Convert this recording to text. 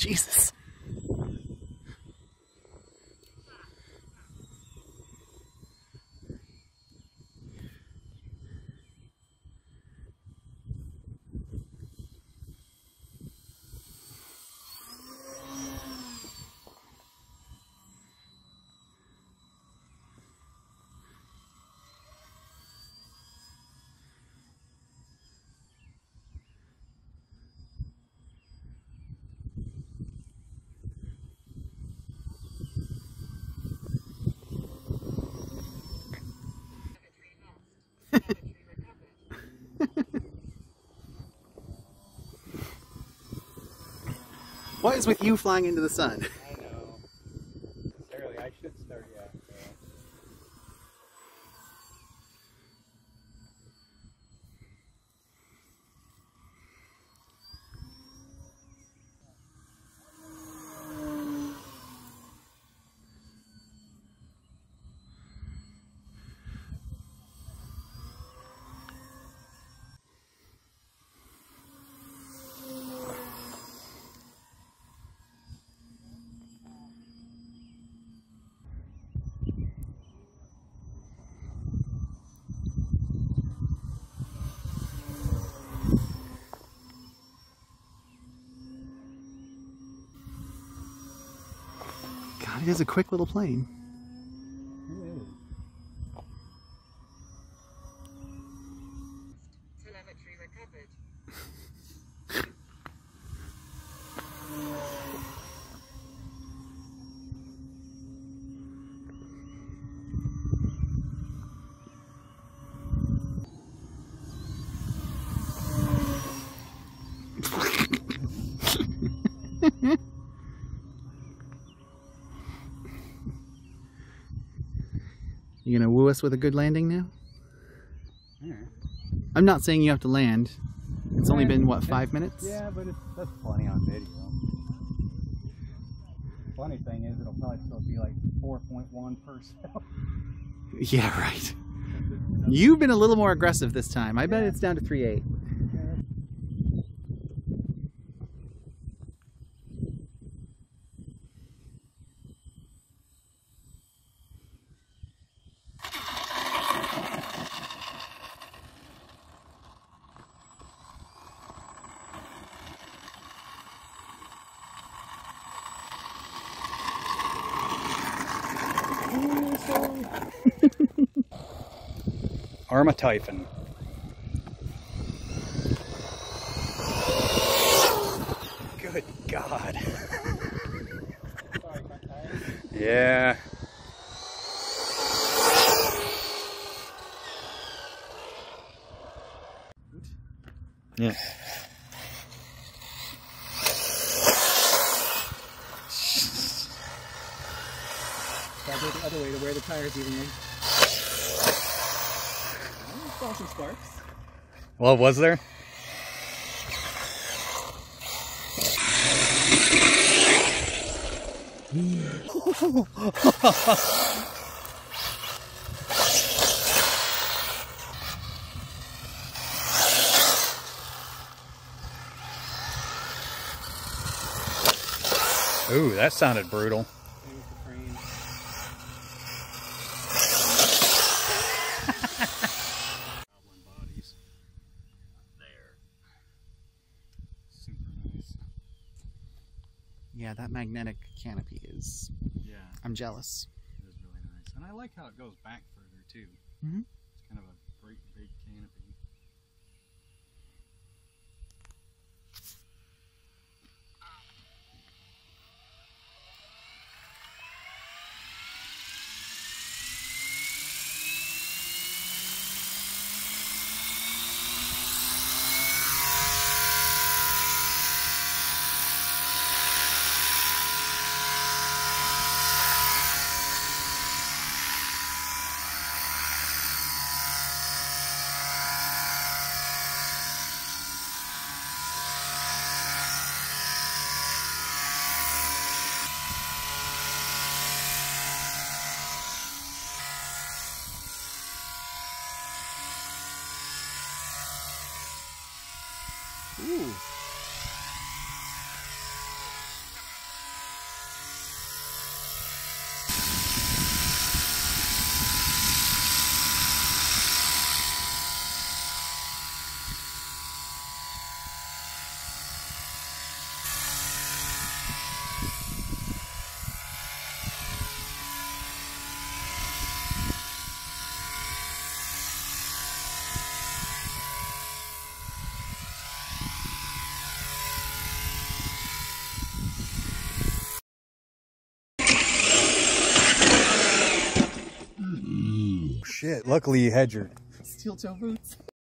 Jesus. What is with you flying into the sun? I know. Necessarily, I should start, yeah. God, it is a quick little plane. Telemetry recovered. You gonna woo us with a good landing now? Yeah. I'm not saying you have to land. It's only been, what, 5 minutes? Yeah, but that's plenty on video. Funny thing is, it'll probably still be like 4.1 per cell. Yeah, right. You've been a little more aggressive this time. I bet it's down to 3.8. Arrma Typhon. Good God. Yeah. Yeah. Gotta go the other way to wear the tires evenly. Saw some sparks. Well, was there? Ooh, that sounded brutal. Yeah, that magnetic canopy is... Yeah. I'm jealous. It is really nice. And I like how it goes back further, too. Mm-hmm. It's kind of a great big canopy. Ooh. shit. Luckily you had your Steel toe boots.